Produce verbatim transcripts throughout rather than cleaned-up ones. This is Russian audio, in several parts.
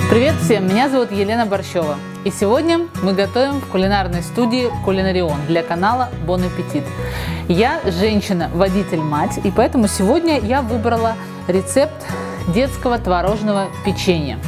Привет всем! Меня зовут Елена Борщева. И сегодня мы готовим в кулинарной студии Кулинарион для канала Bon Appetit. Я женщина-водитель-мать, и поэтому сегодня я выбрала рецепт детского творожного печенья.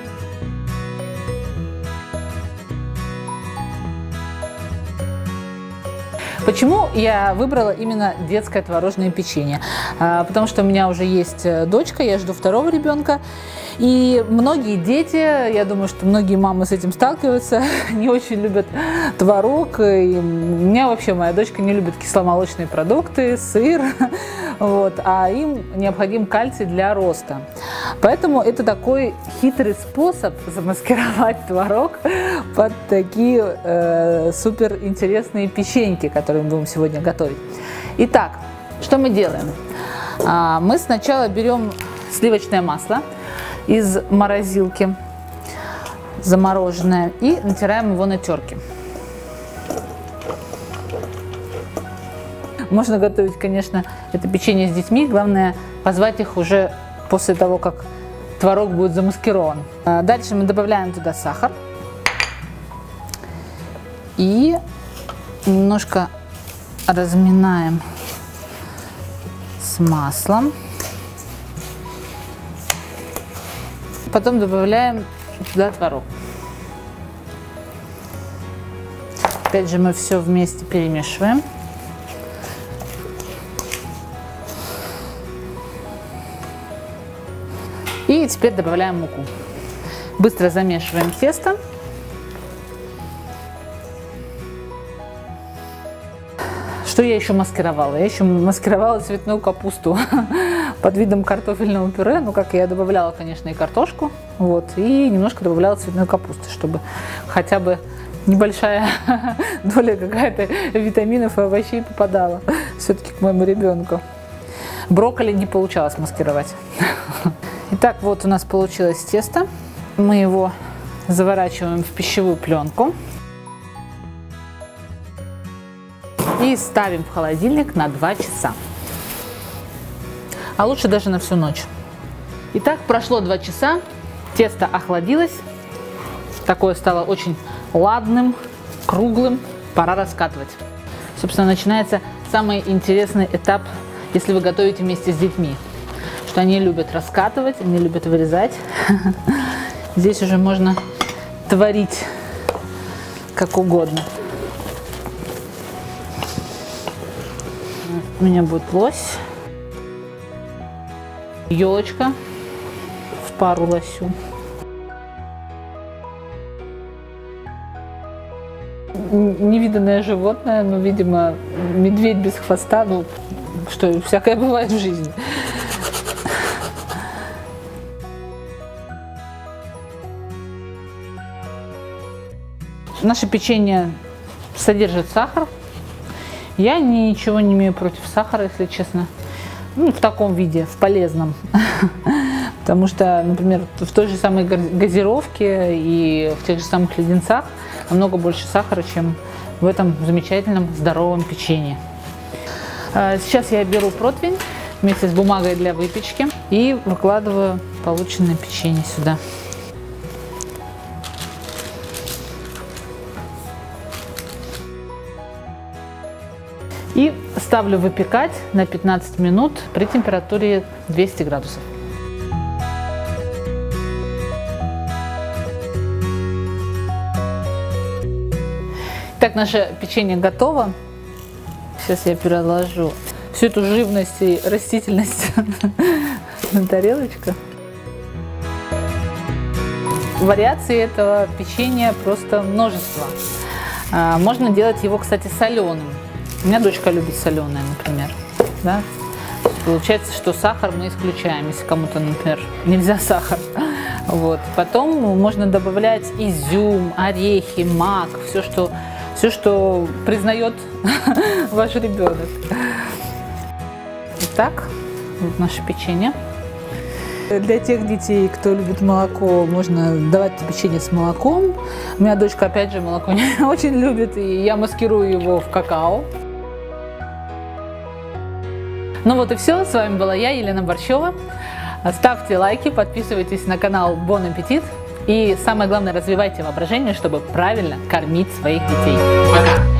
Почему я выбрала именно детское творожное печенье? Потому что у меня уже есть дочка, я жду второго ребенка. И многие дети, я думаю, что многие мамы с этим сталкиваются, не очень любят творог. И у меня вообще моя дочка не любит кисломолочные продукты, сыр, вот, а им необходим кальций для роста. Поэтому это такой хитрый способ замаскировать творог под такие э, супер интересные печеньки, которые мы будем сегодня готовить. Итак, что мы делаем? А, мы сначала берем сливочное масло из морозилки, замороженное, и натираем его на терке. Можно готовить, конечно, это печенье с детьми, главное позвать их уже после того, как творог будет замаскирован. Дальше мы добавляем туда сахар и немножко разминаем с маслом. Потом добавляем туда творог. Опять же мы все вместе перемешиваем. И теперь добавляем муку. Быстро замешиваем тесто. Что я еще маскировала? Я еще маскировала цветную капусту под видом картофельного пюре. Ну, как я добавляла, конечно, и картошку. Вот, и немножко добавляла цветной капусты, чтобы хотя бы небольшая доля какая-то витаминов и овощей попадала все-таки к моему ребенку. Брокколи не получалось маскировать. Итак, вот у нас получилось тесто. Мы его заворачиваем в пищевую пленку. И ставим в холодильник на два часа. А лучше даже на всю ночь. Итак, прошло два часа, тесто охладилось, такое стало очень ладным, круглым, пора раскатывать. Собственно, начинается самый интересный этап, если вы готовите вместе с детьми, что они любят раскатывать, они любят вырезать. Здесь уже можно творить как угодно. У меня будет лось, елочка в пару лосю. Невиданное животное, но, видимо, медведь без хвоста, ну, что всякое бывает в жизни. Наше печенье содержит сахар. Я ничего не имею против сахара, если честно, ну, в таком виде, в полезном. Потому что, например, в той же самой газировке и в тех же самых леденцах намного больше сахара, чем в этом замечательном здоровом печенье. Сейчас я беру противень вместе с бумагой для выпечки и выкладываю полученное печенье сюда. И ставлю выпекать на пятнадцать минут при температуре двести градусов. Так, наше печенье готово. Сейчас я переложу всю эту живность и растительность на тарелочку. Вариаций этого печенья просто множество. Можно делать его, кстати, соленым. У меня дочка любит соленое, например. Да? Получается, что сахар мы исключаем, если кому-то, например, нельзя сахар. Вот. Потом можно добавлять изюм, орехи, мак, все, что, все, что признает ваш ребенок. Итак, вот наше печенье. Для тех детей, кто любит молоко, можно давать печенье с молоком. У меня дочка, опять же, молоко не очень любит, и я маскирую его в какао. Ну вот и все. С вами была я, Елена Борщева. Ставьте лайки, подписывайтесь на канал Bon Appetit. И самое главное, развивайте воображение, чтобы правильно кормить своих детей. Пока!